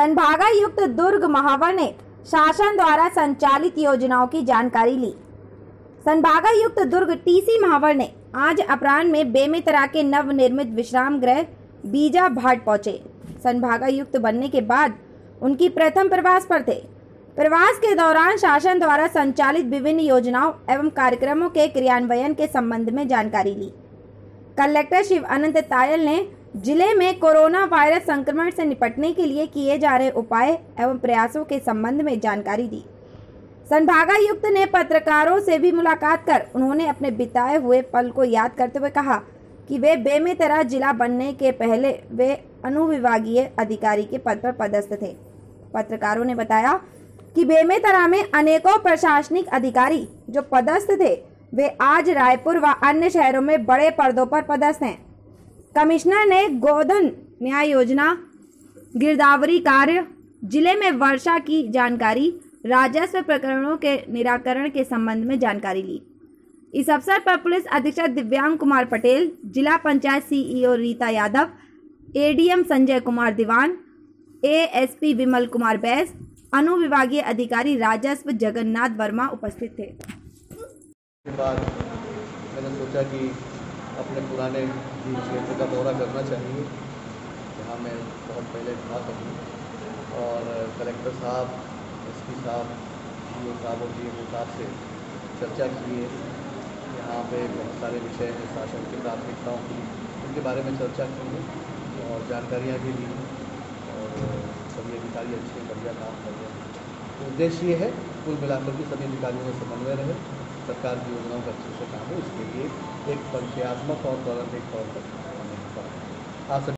संभागायुक्त दुर्ग महावर ने शासन द्वारा संचालित योजनाओं की जानकारी ली। संभागायुक्त दुर्ग टीसी महावर ने आज अपराह्न में बेमेतरा के नवनिर्मित विश्राम गृह बीजा भाट पहुंचे। संभागायुक्त बनने के बाद उनकी प्रथम प्रवास पर थे। प्रवास के दौरान शासन द्वारा संचालित विभिन्न योजनाओं एवं कार्यक्रमों के क्रियान्वयन के संबंध में जानकारी ली। कलेक्टर शिव अनंत तायल ने जिले में कोरोना वायरस संक्रमण से निपटने के लिए किए जा रहे उपाय एवं प्रयासों के संबंध में जानकारी दी। संभागायुक्त ने पत्रकारों से भी मुलाकात कर उन्होंने अपने बिताए हुए पल को याद करते हुए कहा कि वे बेमेतरा जिला बनने के पहले वे अनुविभागीय अधिकारी के पद पर पदस्थ थे। पत्रकारों ने बताया कि बेमेतरा में अनेकों प्रशासनिक अधिकारी जो पदस्थ थे वे आज रायपुर व अन्य शहरों में बड़े पदों पर पदस्थ हैं। कमिश्नर ने गोधन न्याय योजना, गिरदावरी कार्य, जिले में वर्षा की जानकारी, राजस्व प्रकरणों के निराकरण के संबंध में जानकारी ली। इस अवसर पर पुलिस अधीक्षक दिव्यांग कुमार पटेल, जिला panchayat CEO Rita Yadav, ADM Sanjay Kumar Diwan, ASP Vimal Kumar Bais, अनुविभागीय अधिकारी राजस्व जगन्नाथ वर्मा उपस्थित थे। के बाद मैंने सोचा कि अपने पुराने क्षेत्र का दौरा करना चाहिए, जहाँ मैं बहुत पहले था कभी, और कलेक्टर साहब, एसपी साहब, डीओ साहब और डीएमओ साहब से चर्चा की है। यहाँ पे बहुत सारे विषय हैं, शासन की प्राथमिकताओं की, उनके बारे में चर्चा की है और जानकारियाँ भी दी हैं और सभी अधिकारी अच्छे बढ़िया काम कर रहे हैं। तो उद्देश्य ये है कुल मिलाकर के सभी अधिकारियों में समन्वय रहे, सरकार की योजनाओं का अच्छे से काम हो, इसके लिए एक परिचयात्मक और प्रारंभिक तौर पर